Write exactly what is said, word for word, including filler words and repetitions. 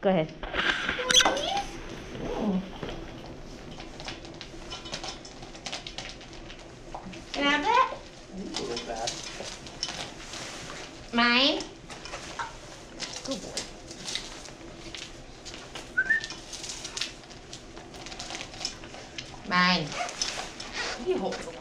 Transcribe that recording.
Go ahead. Can I have that? Mine? Good boy. Mine. You hold it.